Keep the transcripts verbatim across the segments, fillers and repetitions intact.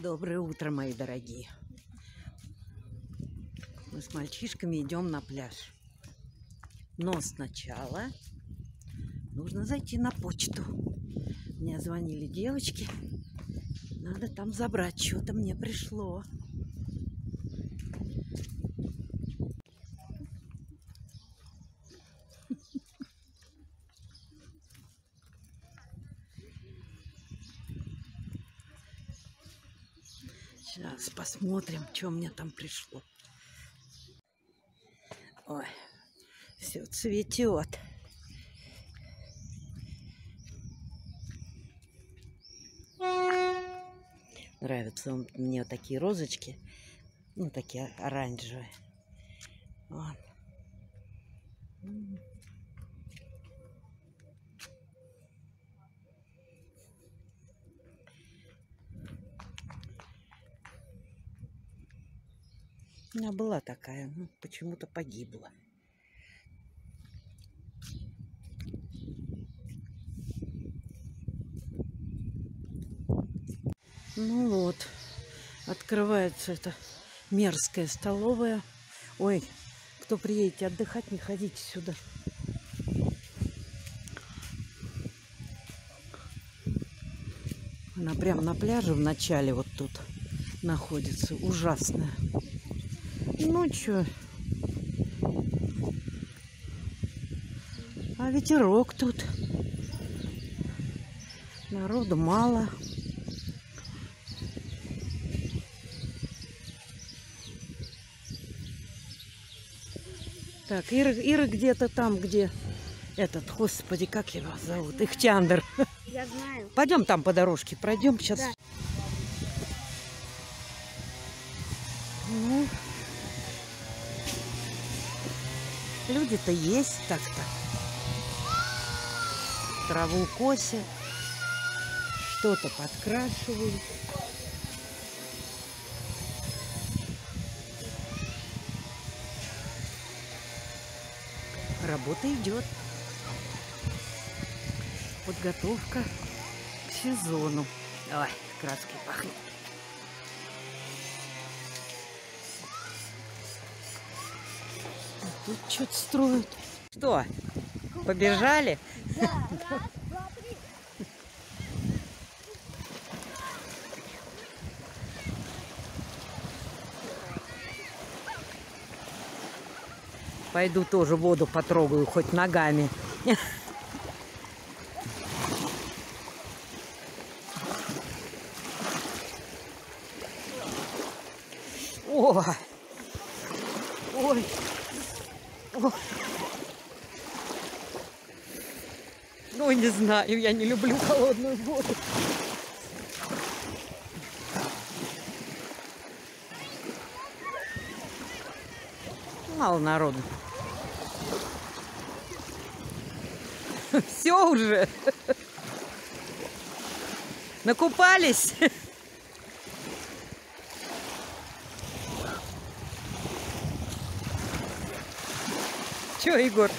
Доброе утро, мои дорогие. Мы с мальчишками идем на пляж. Но сначала нужно зайти на почту. Мне звонили девочки. Надо там забрать. Что-то мне пришло. Сейчас посмотрим, что мне там пришло. Ой, все цветет. Нравятся мне вот такие розочки, ну такие оранжевые. Вот. У меня была такая, но почему-то погибла. Ну вот, открывается эта мерзкая столовая. Ой, кто приедете отдыхать, не ходите сюда. Она прямо на пляже в начале вот тут находится. Ужасная. Ну чё? А ветерок тут. Народу мало. Так, Ира, Ира где-то там, где этот, господи, как его зовут? Ихтиандр. Я знаю. Пойдем там по дорожке, пройдем сейчас. Да. Ну, люди-то есть так-то. Траву косят, что-то подкрашивают. Работа идет. Подготовка к сезону. Ой, краской пахнет. Тут что-то строят. Что? Побежали? Да, раз, два, три. Пойду тоже воду потрогаю, хоть ногами. О! Ой! Ой! Ну, не знаю, я не люблю холодную воду. Мало народу. Все уже. Накупались. Че, Егор?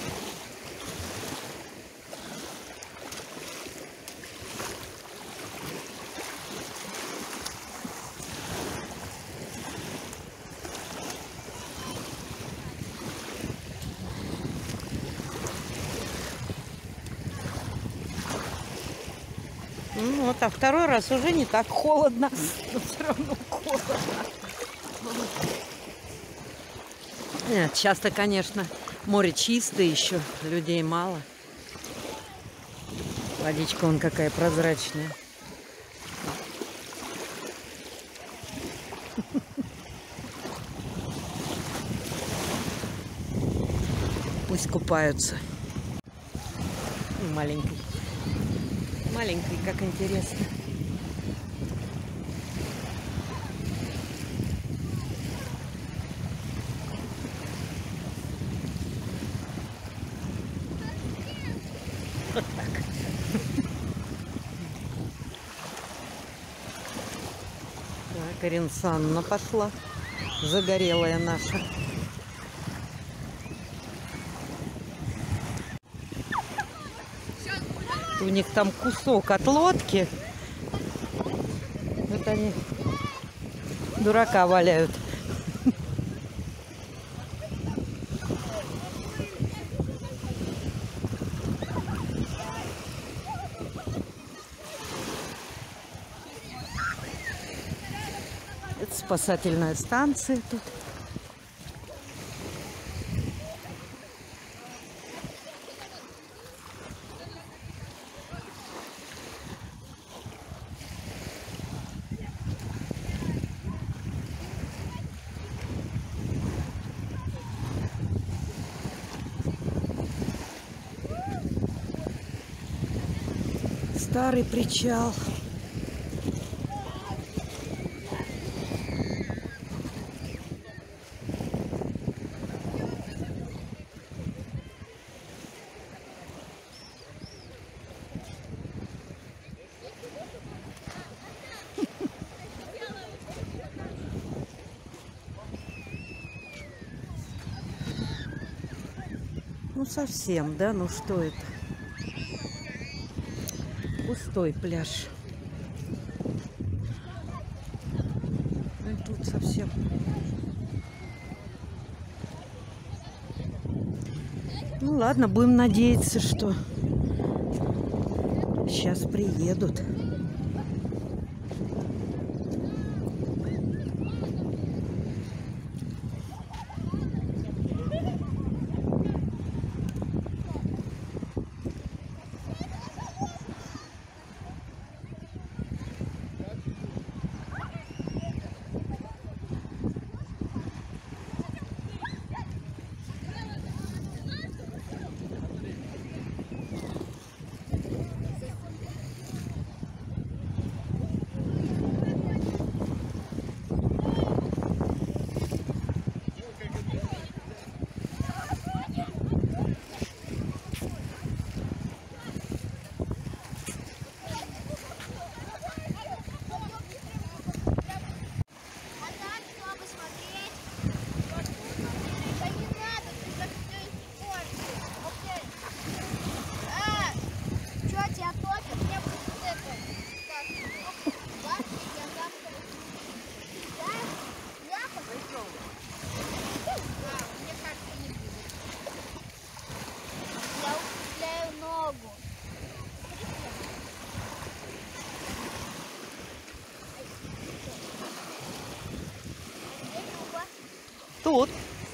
Ну вот, а второй раз уже не так холодно, но все равно холодно. Нет, сейчас-то, конечно, море чистое еще, людей мало. Водичка вон какая прозрачная. Пусть купаются. Маленький. Маленький, как интересно. Вот так. Так, Ирина Санна пошла. Загорелая наша. У них там кусок от лодки. Вот они Дурака валяют. Это спасательная станция тут. Старый причал. Ну совсем, да? Ну что это? Пустой пляж. Ну, и тут совсем. Ну ладно, будем надеяться, что сейчас приедут. Тут.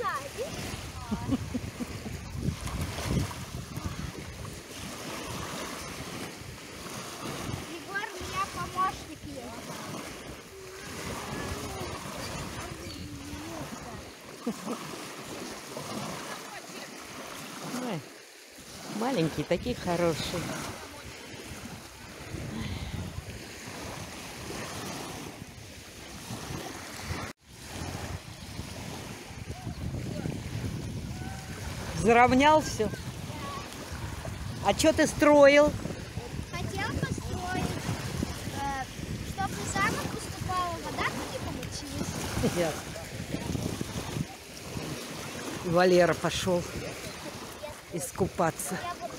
Егор, у меня помощник есть. Ой, маленькие, такие хорошие. Заровнял все. А что ты строил? Хотел построить, э, чтобы в замок поступала вода, но не получилось. Ясно. Валера пошел искупаться. Я буду...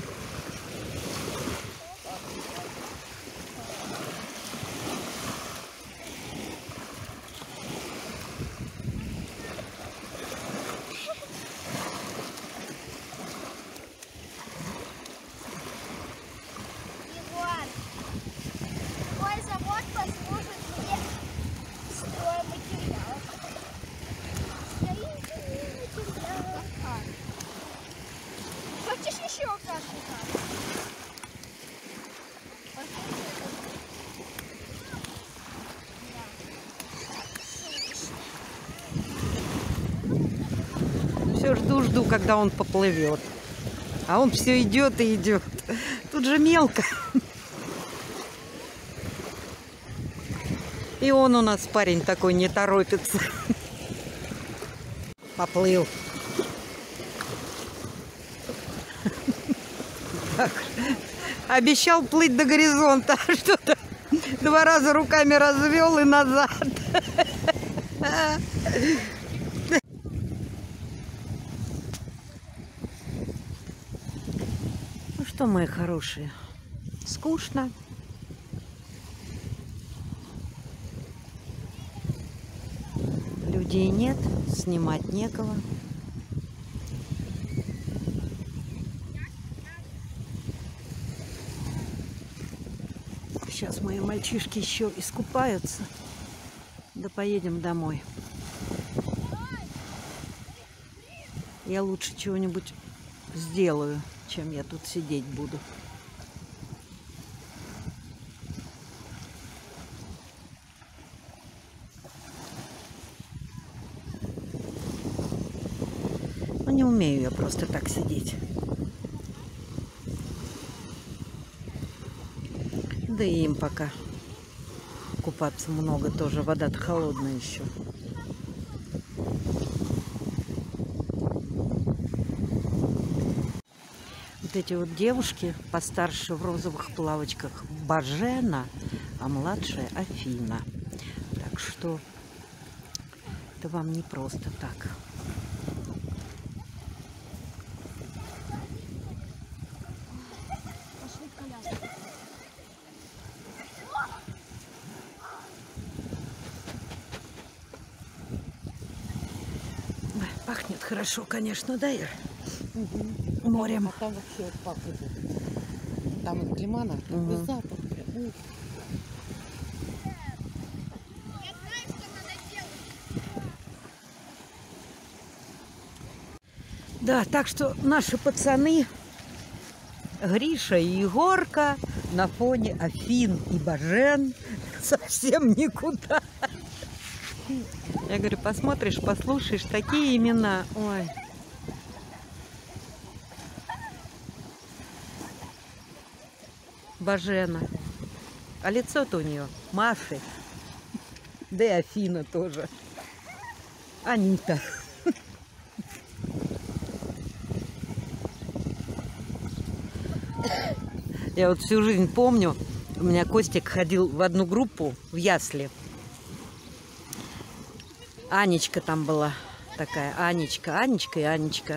Егор, твой завод послужит мне стройматериалом. Строительный материал. Хочешь еще как-то? Все жду-жду, когда он поплывет. А он все идет и идет. Тут же мелко. И он у нас парень такой не торопится. Поплыл. Так. Обещал плыть до горизонта, а что-то два раза руками развел и назад. Ну что, мои хорошие, скучно. людей нет, снимать некого. Сейчас мои мальчишки еще искупаются. Да поедем домой. Я лучше чего-нибудь сделаю, чем я тут сидеть буду. Ну, не умею я просто так сидеть. Да и им пока купаться много тоже. Вода-то холодная еще. Вот эти вот девушки постарше в розовых плавочках Божена, а младшая Афина. Так что это вам не просто так. Пахнет хорошо, конечно, да, Ир? Угу. Морем. А там вообще пахнет. Там от лимана такой Угу. запах прям. Ух. Да, так что наши пацаны Гриша и Егорка на фоне Афин и Божен совсем никуда. Я говорю, посмотришь, послушаешь, такие имена. Ой. Божена. А лицо-то у нее Маши. Да и Афина тоже. Анита. Я вот всю жизнь помню, у меня Костик ходил в одну группу в ясли. Анечка там была такая, Анечка, Анечка и Анечка.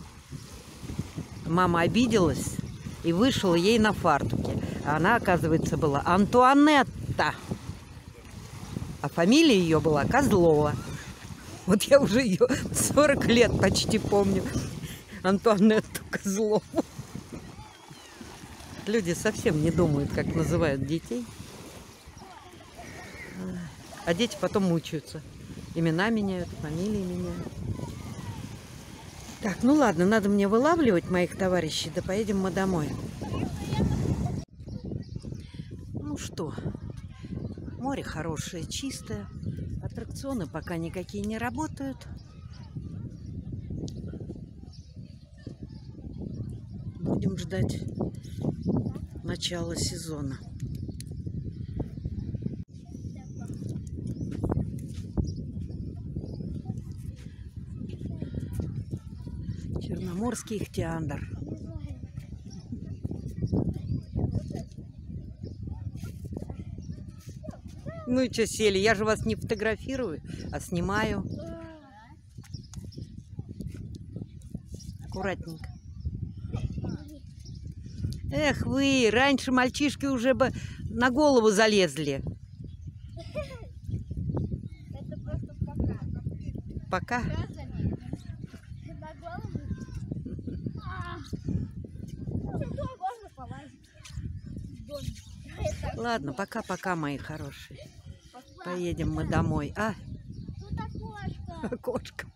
Мама обиделась и вышла ей на фартуке. А она, оказывается, была Антуанетта. А фамилия ее была Козлова. Вот я уже ее сорок лет почти помню. Антуанетту Козлову. Люди совсем не думают, как называют детей. А дети потом мучаются. Имена меняют, фамилии меняют. Так, ну ладно, надо мне вылавливать моих товарищей, да поедем мы домой. Ну что, море хорошее, чистое. Аттракционы пока никакие не работают. Будем ждать начала сезона. Черноморский ихтиандр. Ну и что сели? Я же вас не фотографирую, а снимаю. Аккуратненько. Эх вы, раньше мальчишки уже бы на голову залезли. Это просто пока. Пока. На голову. А, ну, можно полазить. Ладно, пока-пока, мои хорошие. Поедем мы домой. А? Тут окошко. Кошка.